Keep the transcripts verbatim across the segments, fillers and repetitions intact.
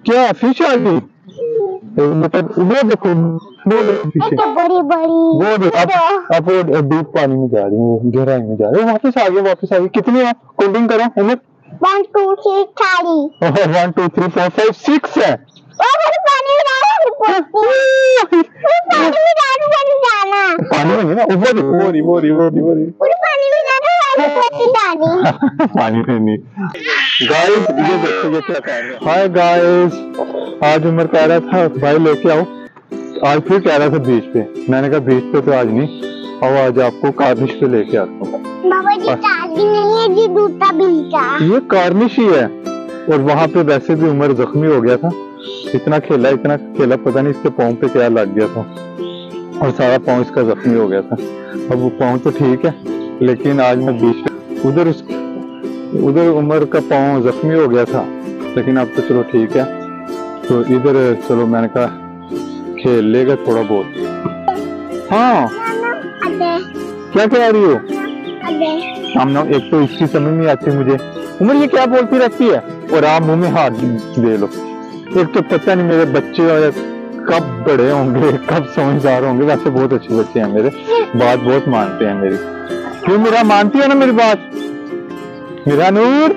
क्या फिश आ गई? मतलब वो देखो, वो देखो फिश बड़ी बड़ी, वो देखो। अब अब वो डीप पानी में जा रही है, वो गहराई में जा रही है। वापस आ गई, वापस आ गई। कितनी है? काउंटिंग करो Umar. One two three three one two three four five six है। पानी में डालो, पानी में डालो, पानी डालना। पानी में ना ऊपर वो रही वो रही वो रही वो रही पूरे पानी में डालो, पानी डाली। पानी में नहीं। गाइस ये देखो ये क्या कर रहे हैं। हाय गाइस, आज उमर कह रहा था भाई लेके आओ, आज फिर कह रहा था बीच पे। मैंने कहा बीच पे तो आज नहीं, और आज आपको कार्निश पे लेके आता हूँ। बाबा जी चार्ज नहीं है जी, दूसरा बिल्टा ये कार्निश ही है। और वहाँ पे वैसे भी उमर जख्मी हो गया था, इतना खेला इतना खेला, पता नहीं इसके पाँव पे क्या लग गया था और सारा पाँव इसका जख्मी हो गया था। अब वो पाँव तो ठीक है, लेकिन आज मैं बीच में उधर उस उधर उमर का पाँव जख्मी हो गया था, लेकिन अब तो चलो ठीक है। तो इधर चलो मैंने कहा खेल लेगा थोड़ा बहुत। हाँ क्या कह रही हो? सामने एक तो इसकी समझ नहीं आती मुझे, उमर ये क्या बोलती रहती है, और आप मुंह में हाथ दे लो। एक तो पता नहीं मेरे बच्चे और कब बड़े होंगे, कब समझदार होंगे। वैसे बहुत अच्छे बच्चे हैं मेरे, बात बहुत मानते हैं मेरी। क्यों मेरा मानती है ना मेरी बात? मेरा नूर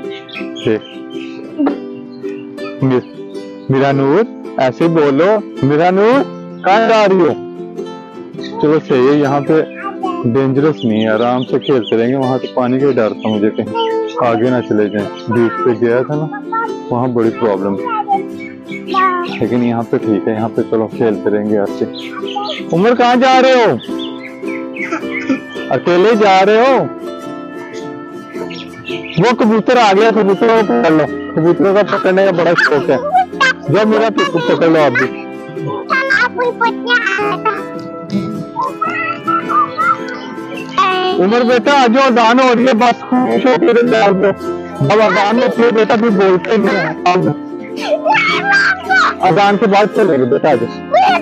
मेरा नूर ऐसे बोलो, मेरा नूर कहाँ जा रही हो? चलो सही है, यहाँ पे डेंजरस नहीं है, आराम से खेलते रहेंगे। वहां तो पानी का डर था मुझे, कहीं आगे ना चले जाए। बीच पे गया था ना, वहाँ बड़ी प्रॉब्लम थी, लेकिन यहाँ पे ठीक है। यहाँ पे चलो खेलते रहेंगे ऐसे। उमर कहाँ जा रहे हो? अकेले जा रहे हो? वो कबूतर आ गया, कबूतरों को पकड़ लो। कबूतरों का पकड़ने का बड़ा शौक है। जब मेरा पकड़ लो आप भी। उमर बेटा आज अजान हो रही है, बस खुश होकर डाल दो। अब अजान होती है बेटा, फिर बोलते नहीं। अजान के बाद चलेगा बेटा आज।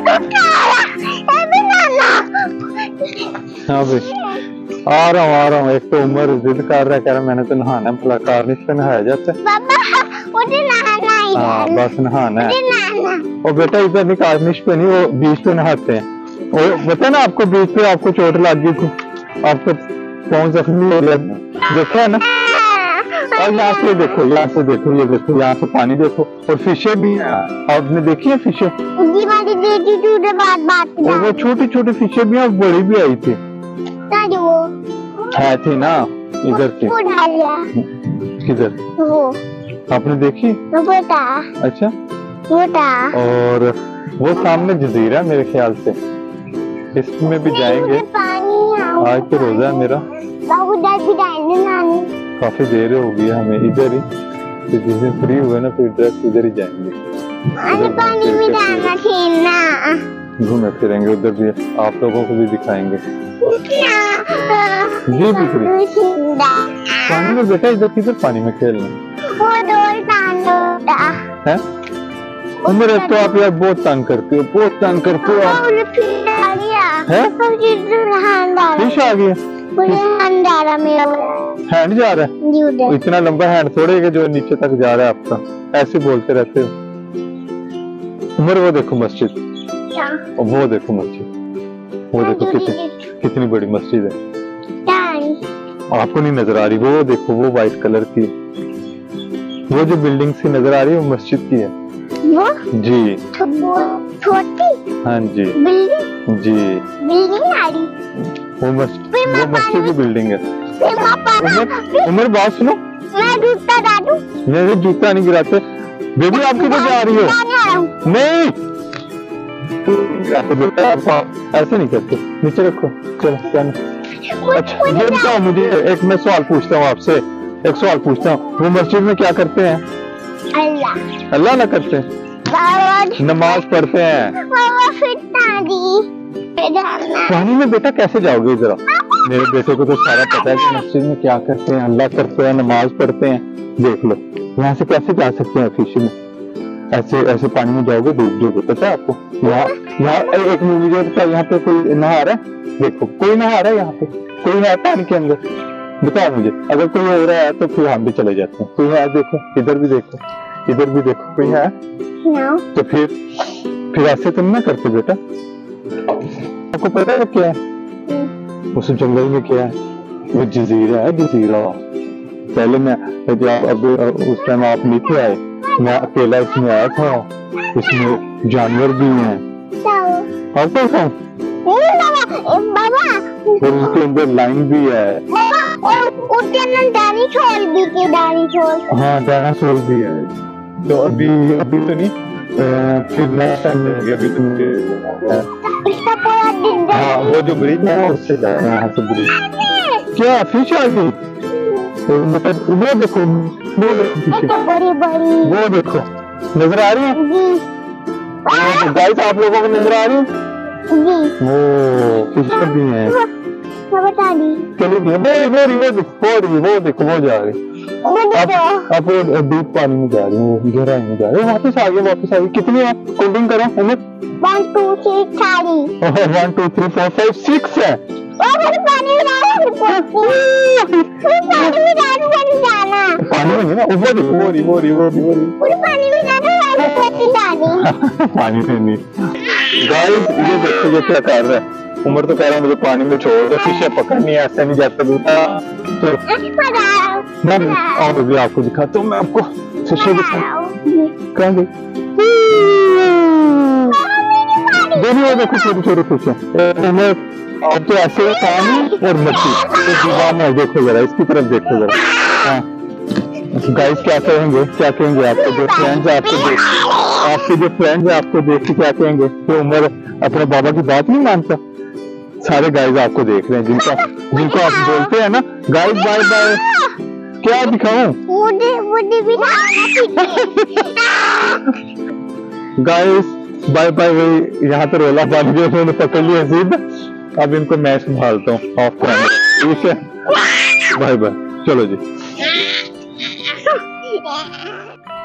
हाँ भाई आ रहा हूँ आ रहा हूँ। एक तो उमर जिद कर रहा है, कह रहा मैंने तो नहाना है। भला कार्निश पे नहाया जाता है? हाँ बस नहाना है। और बेटा इधर नहीं, कार्निश पे नहीं, वो बीच पे नहाते हैं। और बता ना आपको बीच पे आपको चोट लग गई थी, आपको पाँव जख्मी हो गया, देखा है ना? और यहाँ से देखो, यहाँ से देखो, ये देखो, यहाँ से पानी देखो। और फिशे भी आपने देखी है फिशे? और वो छोटी छोटी फिशे भी और बड़ी भी आई थी, है थी ना इधर से। किधर? आपने देखी? अच्छा। और वो सामने जजीरा मेरे ख्याल से, इसमें भी जाएंगे। आज तो रोजा है मेरा, काफी देर हो गई हमें इधर ही। तो जिस दिन फ्री हुए ना फिर डायरेक्ट इधर ही जाएंगे, घूमे फिरेंगे उधर भी, आप लोगों को भी दिखाएंगे। जी बिक्री पानी में बेटा, इधर किधर पानी में खेलना है? उम्र एक तो आप यार बहुत तंग करते हो, बहुत तंग करते हो आप। फिश आ गया, हैंड जा रहा है। इतना लंबा हैंड थोड़े है जो नीचे तक जा रहा है आपका, ऐसे बोलते रहते हो। उमर वो देखो मस्जिद, वो देखो मस्जिद, वो देखो कितनी कितनी बड़ी मस्जिद है। आपको नहीं नजर आ रही? वो देखो वो व्हाइट कलर की, वो जो बिल्डिंग सी नजर आ रही है वो मस्जिद की है। वो? जी छोटी? हाँ जी बिल्डिंग जी बिल्डिंग आ रही, वो मस्जिद वो मस्जिद की बिल्डिंग है। उमर उमर बात सुनो, मैं जूता डालूं? मेरे जूता नहीं गिराते। बेबी आप किधर जा रही हो? नहीं ऐसे नहीं करते, नीचे रखो। चलो अच्छा ये बताओ मुझे, एक मैं सवाल पूछता हूँ आपसे, एक सवाल पूछता हूँ। वो मस्जिद में क्या करते हैं? अल्लाह अल्लाह ना करते हैं, नमाज पढ़ते हैं। पानी में बेटा कैसे जाओगे? जरा मेरे बेटे को तो सारा पता है कि मस्जिद में क्या करते हैं, अल्लाह करते हैं, नमाज पढ़ते हैं। देख लो यहाँ से कैसे जा सकते हैं फिश में? ऐसे ऐसे पानी में जाओगे डूब जाओगे, पता है आपको? यहाँ यहाँ एक मूवी जो था, यहाँ पे कोई नहा रहा है, देखो कोई नहा रहा है, यहाँ पे कोई है पानी के अंदर? बताओ मुझे, अगर कोई हो रहा है तो फिर हम भी चले जाते हैं। कोई है? देखो इधर भी देखो, इधर भी देखो कोई है? No. तो फिर फिर ऐसे तुम ना करते बेटा। आपको पता है क्या है उस जंगल में क्या है? वो जजीरा है, जजीरा। पहले मैं जब आप अब उस टाइम आप नहीं थे आए, मैं अकेला इसमें आया था। इसमें जानवर भी हैं। आपको बताऊं? बाबा और उसके अंदर लाइन भी है। उसके अंदर डायनासोर भी के डायनासोर। हाँ डायनासोर भी है। तो अभी अभी तो नहीं, आ, फिर नेक्स्ट टाइम मिलेंगे। अभी तो मुझे इसका पूरा दिन हाँ वो जो ब्रिज है उससे जा रहे हैं यहाँ से ब्रिज। क्या फिश आ गई? तो मतलब वो देखो, वो देखो पीछे, बड़ी बड़ी वो देखो नजर आ रही है? जी गाइस आप लोगों को नजर आ रही है? जी वो फिश भी है। मैं बता दी। चलो वो वो वो देखो वो देखो वो जा रही। अब अब वो डीप पानी में जा रही है, वो गहराई में जा रही है। वापस आ गए, वापस आ गए। कितनी है? काउंटिंग करो उमिर। वन टू थ्री चार one two three four five six है। पानी में डालो पानी में डालो पानी जाना पानी में ना वो देखो वो रही वो रही वो रही वो रही पानी में डालो पानी डाली पानी में नहीं। गाइस ये देखो ये क्या कर रहा है। उमर तो कह रहा है मुझे पानी में छोड़ दो, फिशे पकड़नी है, ऐसे नहीं जाता बेटा। तो मैं और भी आपको दिखाता हूँ, मैं आपको फिशे दिखाऊँ। कहाँ गई? दोनों देखो छोटे छोटे फिशे। उमर अब तो ऐसे पानी और मच्छी तो दीवार में देखो जरा, इसकी तरफ देखो जरा। हाँ गाइस क्या कहेंगे, क्या कहेंगे आपके जो फ्रेंड्स आपको देख आपके जो फ्रेंड्स आपको देख के क्या कहेंगे कि उमर अपने बाबा की बात नहीं मानता? सारे गाइस आपको देख रहे हैं जिनको जिनको आप बोलते हैं ना गाइस बाय बाय। क्या दिखाऊं? मुझे मुझे भी गाइस बाय बाय। वही यहाँ पे रोला पानी जो उन्होंने पकड़ लिया सीधा। अब इनको मैं संभालता हूँ ऑफ कैमरा, ठीक है? बाय बाय, चलो जी।